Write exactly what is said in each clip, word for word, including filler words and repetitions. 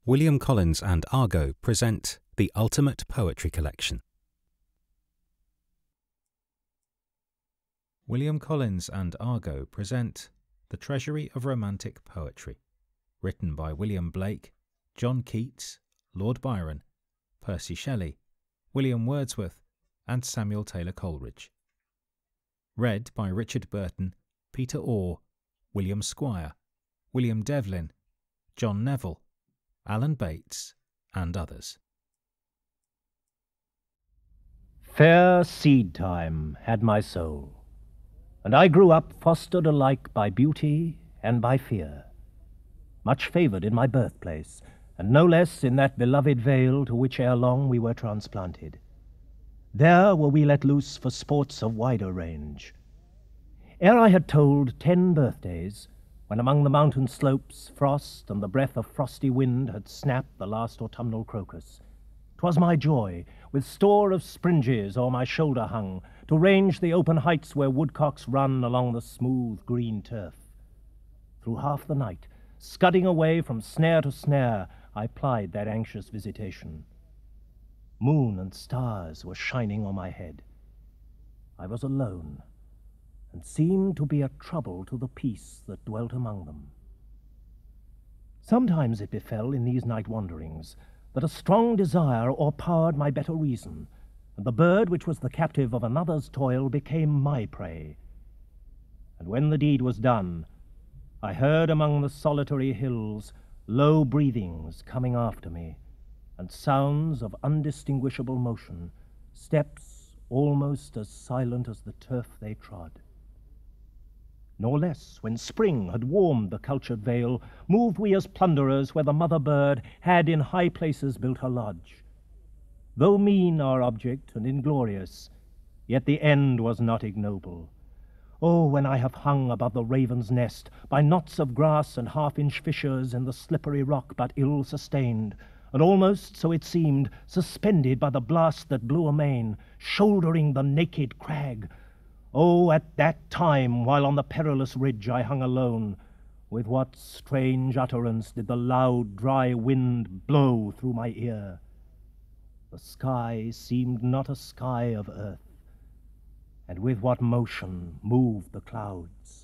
William Collins and Argo present The Ultimate Poetry Collection. William Collins and Argo present The Treasury of Romantic Poetry, written by William Blake, John Keats, Lord Byron, Percy Shelley, William Wordsworth, and Samuel Taylor Coleridge. Read by Richard Burton, Peter Orr, William Squire, William Devlin, John Neville, Alan Bates, and others. Fair seed time had my soul, and I grew up fostered alike by beauty and by fear, much favoured in my birthplace, and no less in that beloved vale to which ere long we were transplanted. There were we let loose for sports of wider range. Ere I had told ten birthdays, when among the mountain slopes frost and the breath of frosty wind had snapped the last autumnal crocus, 'twas my joy, with store of springes o'er my shoulder hung, to range the open heights where woodcocks run along the smooth green turf. Through half the night, scudding away from snare to snare, I plied that anxious visitation. Moon and stars were shining on my head. I was alone, and seemed to be a trouble to the peace that dwelt among them. Sometimes it befell in these night wanderings that a strong desire o'erpowered my better reason, and the bird which was the captive of another's toil became my prey. And when the deed was done, I heard among the solitary hills low breathings coming after me, and sounds of undistinguishable motion, steps almost as silent as the turf they trod. Nor less, when spring had warmed the cultured vale, moved we as plunderers where the mother bird had in high places built her lodge. Though mean our object and inglorious, yet the end was not ignoble. Oh, when I have hung above the raven's nest, by knots of grass and half-inch fissures in the slippery rock but ill sustained, and almost, so it seemed, suspended by the blast that blew amain, shouldering the naked crag. Oh, at that time, while on the perilous ridge I hung alone, with what strange utterance did the loud, dry wind blow through my ear? The sky seemed not a sky of earth, and with what motion moved the clouds.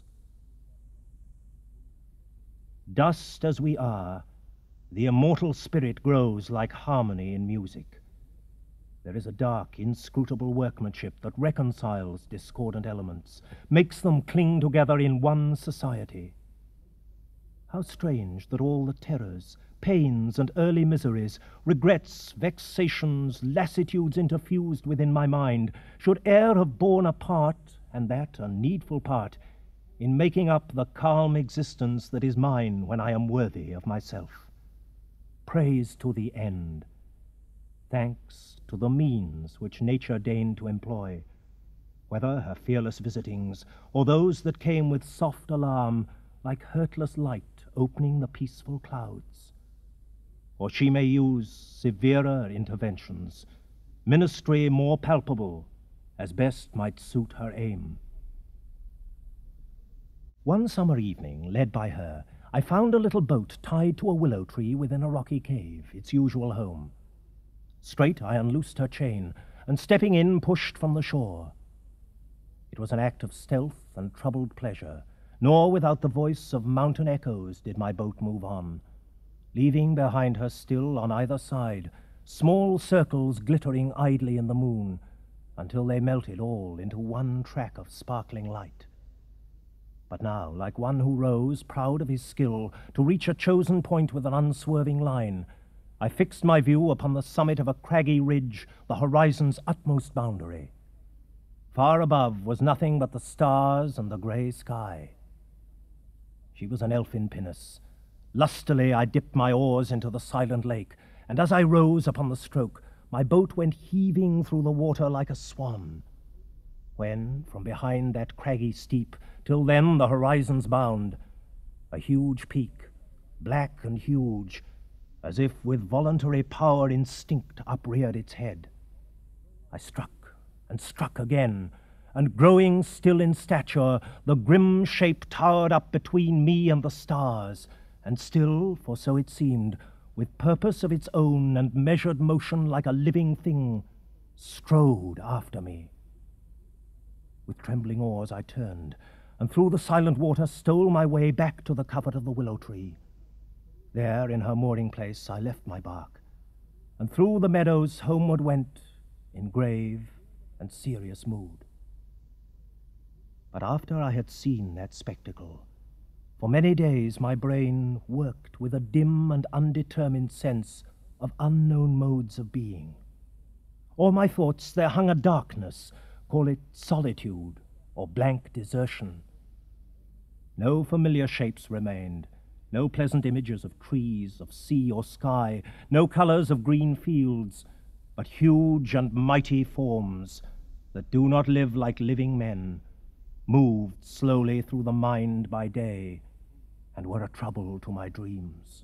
Dust as we are, the immortal spirit grows like harmony in music. There is a dark, inscrutable workmanship that reconciles discordant elements, makes them cling together in one society. How strange that all the terrors, pains, and early miseries, regrets, vexations, lassitudes interfused within my mind, should e'er have borne a part, and that a needful part, in making up the calm existence that is mine when I am worthy of myself. Praise to the end. Thanks to the means which nature deigned to employ, whether her fearless visitings, or those that came with soft alarm, like hurtless light opening the peaceful clouds. Or she may use severer interventions, ministry more palpable, as best might suit her aim. One summer evening, led by her, I found a little boat tied to a willow tree within a rocky cave, its usual home. Straight I unloosed her chain, and stepping in, pushed from the shore. It was an act of stealth and troubled pleasure, nor without the voice of mountain echoes did my boat move on, leaving behind her still on either side small circles glittering idly in the moon, until they melted all into one track of sparkling light. But now, like one who rows, proud of his skill, to reach a chosen point with an unswerving line, I fixed my view upon the summit of a craggy ridge, the horizon's utmost boundary. Far above was nothing but the stars and the grey sky. She was an elfin pinnace. Lustily I dipped my oars into the silent lake, and as I rose upon the stroke, my boat went heaving through the water like a swan. When, from behind that craggy steep, till then the horizon's bound, a huge peak, black and huge, as if with voluntary power instinct upreared its head. I struck and struck again, and growing still in stature, the grim shape towered up between me and the stars, and still, for so it seemed, with purpose of its own and measured motion like a living thing, strode after me. With trembling oars I turned, and through the silent water stole my way back to the covert of the willow tree. There, in her mooring place, I left my bark, and through the meadows homeward went, in grave and serious mood. But after I had seen that spectacle, for many days my brain worked with a dim and undetermined sense of unknown modes of being. O'er my thoughts there hung a darkness, call it solitude or blank desertion. No familiar shapes remained, no pleasant images of trees, of sea or sky, no colours of green fields, but huge and mighty forms that do not live like living men, moved slowly through the mind by day, and were a trouble to my dreams.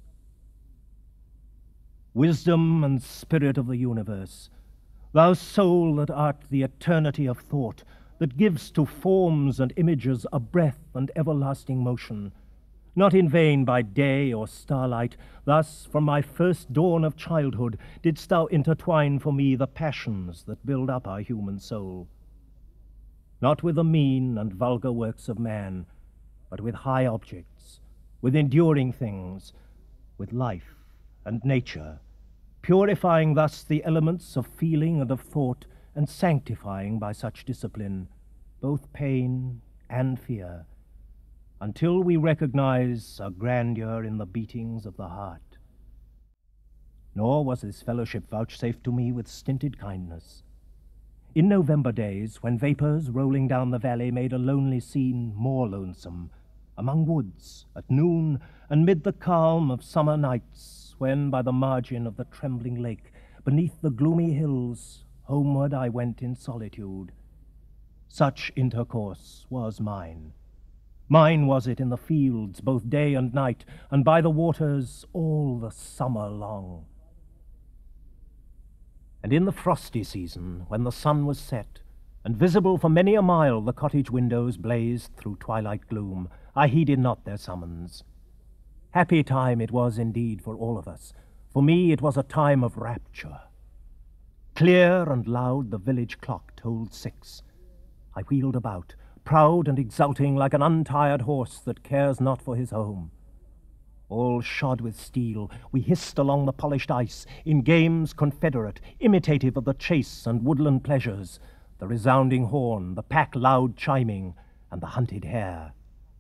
Wisdom and spirit of the universe, thou soul that art the eternity of thought, that gives to forms and images a breath and everlasting motion, not in vain by day or starlight, thus from my first dawn of childhood didst thou intertwine for me the passions that build up our human soul. Not with the mean and vulgar works of man, but with high objects, with enduring things, with life and nature, purifying thus the elements of feeling and of thought, and sanctifying by such discipline both pain and fear, until we recognize a grandeur in the beatings of the heart. Nor was this fellowship vouchsafed to me with stinted kindness. In November days, when vapours rolling down the valley made a lonely scene more lonesome, among woods, at noon, and mid the calm of summer nights, when by the margin of the trembling lake, beneath the gloomy hills, homeward I went in solitude. Such intercourse was mine. Mine was it in the fields, both day and night, and by the waters all the summer long. And in the frosty season, when the sun was set, and visible for many a mile the cottage windows blazed through twilight gloom, I heeded not their summons. Happy time it was indeed for all of us. For me it was a time of rapture. Clear and loud the village clock tolled six. I wheeled about, proud and exulting like an untired horse that cares not for his home. All shod with steel, we hissed along the polished ice in games confederate, imitative of the chase and woodland pleasures, the resounding horn, the pack loud chiming, and the hunted hare.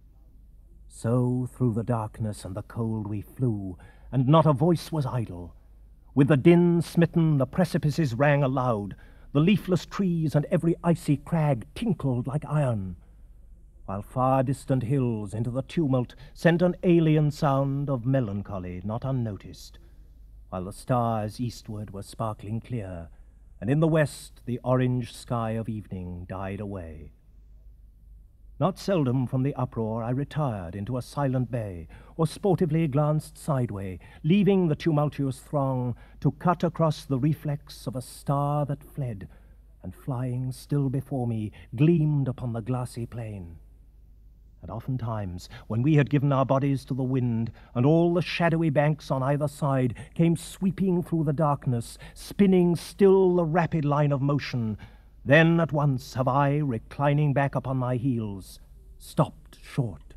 So through the darkness and the cold we flew, and not a voice was idle. With the din smitten, the precipices rang aloud, the leafless trees and every icy crag tinkled like iron, while far distant hills into the tumult sent an alien sound of melancholy not unnoticed, while the stars eastward were sparkling clear, and in the west the orange sky of evening died away. Not seldom from the uproar I retired into a silent bay, or sportively glanced sideway, leaving the tumultuous throng to cut across the reflex of a star that fled, and flying still before me, gleamed upon the glassy plain. And oftentimes, when we had given our bodies to the wind, and all the shadowy banks on either side came sweeping through the darkness, spinning still the rapid line of motion, then at once have I, reclining back upon my heels, stopped short.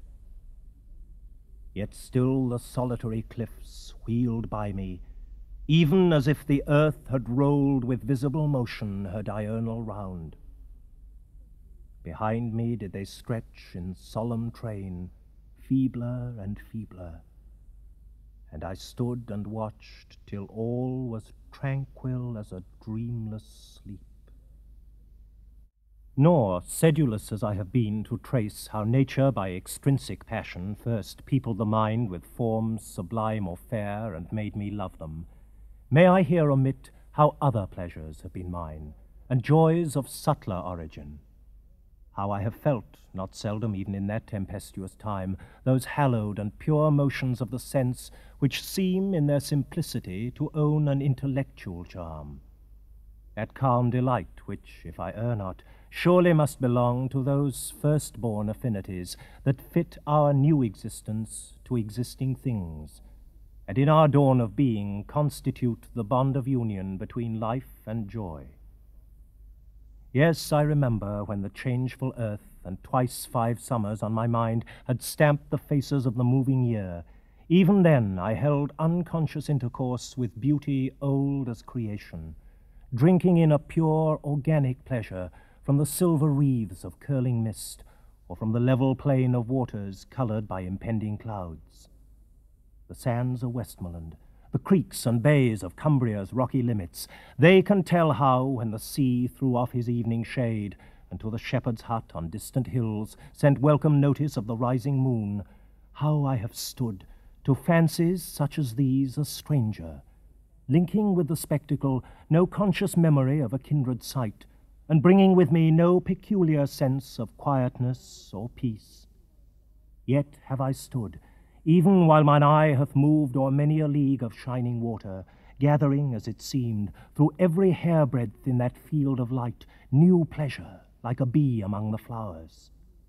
Yet still the solitary cliffs wheeled by me, even as if the earth had rolled with visible motion her diurnal round. Behind me did they stretch in solemn train, feebler and feebler, and I stood and watched till all was tranquil as a dreamless sleep. Nor, sedulous as I have been to trace how nature by extrinsic passion first peopled the mind with forms sublime or fair and made me love them, may I here omit how other pleasures have been mine, and joys of subtler origin, how I have felt, not seldom even in that tempestuous time, those hallowed and pure motions of the sense which seem in their simplicity to own an intellectual charm, that calm delight which, if I err not, surely must belong to those first-born affinities that fit our new existence to existing things, and in our dawn of being constitute the bond of union between life and joy. Yes, I remember when the changeful earth and twice five summers on my mind had stamped the faces of the moving year. Even then I held unconscious intercourse with beauty old as creation, drinking in a pure organic pleasure from the silver wreaths of curling mist, or from the level plain of waters coloured by impending clouds. The sands of Westmoreland, the creeks and bays of Cumbria's rocky limits, they can tell how, when the sea threw off his evening shade, and to the shepherd's hut on distant hills sent welcome notice of the rising moon, how I have stood, to fancies such as these, a stranger, linking with the spectacle no conscious memory of a kindred sight, and bringing with me no peculiar sense of quietness or peace. Yet have I stood, even while mine eye hath moved o'er many a league of shining water, gathering, as it seemed, through every hairbreadth in that field of light, new pleasure, like a bee among the flowers.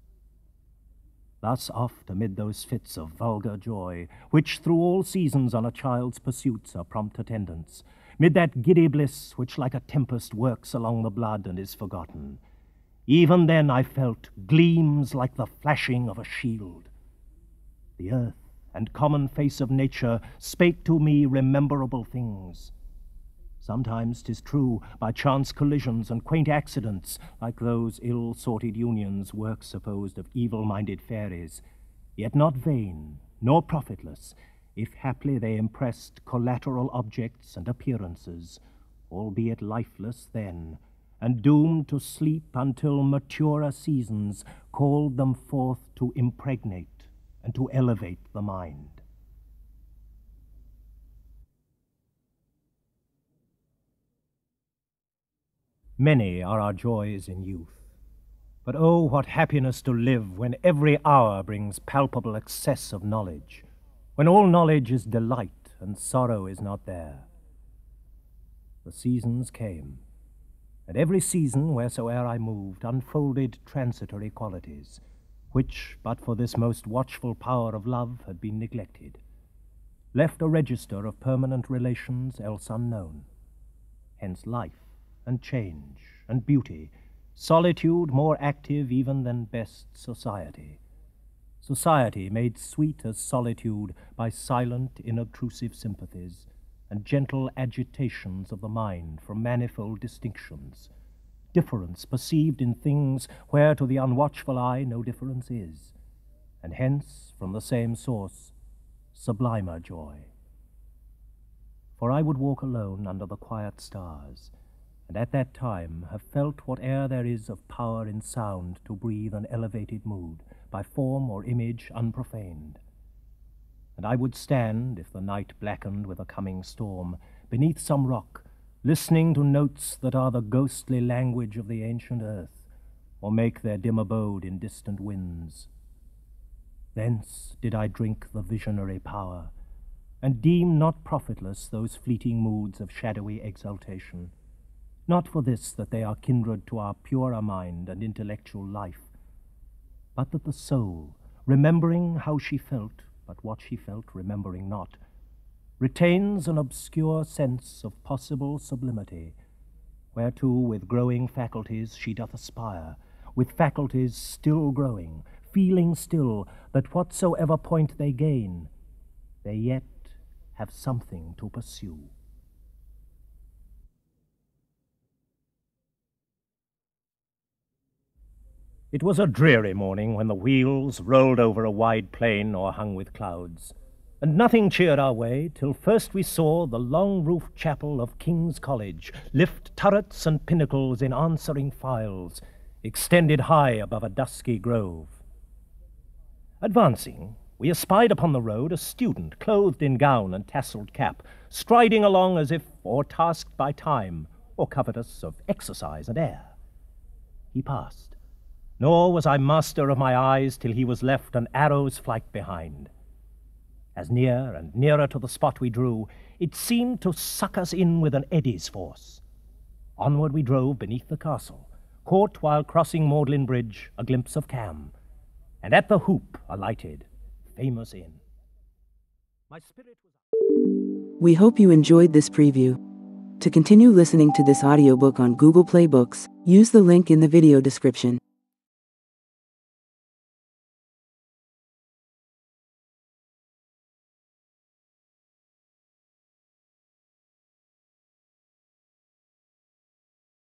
Thus oft, amid those fits of vulgar joy, which through all seasons on a child's pursuits are prompt attendants, mid that giddy bliss which like a tempest works along the blood and is forgotten, even then I felt gleams like the flashing of a shield. The earth and common face of nature spake to me rememberable things. Sometimes, 'tis true, by chance collisions and quaint accidents, like those ill-sorted unions, works supposed of evil-minded fairies, yet not vain, nor profitless, if haply they impressed collateral objects and appearances, albeit lifeless then, and doomed to sleep until maturer seasons called them forth to impregnate and to elevate the mind. Many are our joys in youth, but oh, what happiness to live when every hour brings palpable excess of knowledge, when all knowledge is delight and sorrow is not there. The seasons came, and every season, wheresoe'er I moved, unfolded transitory qualities, which, but for this most watchful power of love, had been neglected, left a register of permanent relations else unknown. Hence life and change and beauty, solitude more active even than best society. Society made sweet as solitude by silent, inobtrusive sympathies and gentle agitations of the mind from manifold distinctions, difference perceived in things where to the unwatchful eye no difference is, and hence, from the same source, sublimer joy. For I would walk alone under the quiet stars, and at that time have felt whate'er there is of power in sound to breathe an elevated mood, by form or image unprofaned. And I would stand, if the night blackened with a coming storm, beneath some rock, listening to notes that are the ghostly language of the ancient earth, or make their dim abode in distant winds. Thence did I drink the visionary power, and deem not profitless those fleeting moods of shadowy exaltation, not for this that they are kindred to our purer mind and intellectual life, but that the soul, remembering how she felt, but what she felt remembering not, retains an obscure sense of possible sublimity, whereto with growing faculties she doth aspire, with faculties still growing, feeling still that whatsoever point they gain, they yet have something to pursue. It was a dreary morning when the wheels rolled over a wide plain o'erhung with clouds, and nothing cheered our way till first we saw the long-roofed chapel of King's College lift turrets and pinnacles in answering files, extended high above a dusky grove. Advancing, we espied upon the road a student clothed in gown and tasselled cap, striding along as if o'ertasked by time, or covetous of exercise and air. He passed, nor was I master of my eyes till he was left an arrow's flight behind. As near and nearer to the spot we drew, it seemed to suck us in with an eddy's force. Onward we drove beneath the castle, caught while crossing Magdalen Bridge a glimpse of Cam, and at the Hoop alighted, famous inn. My spirit was We hope you enjoyed this preview. To continue listening to this audiobook on Google Play Books, use the link in the video description.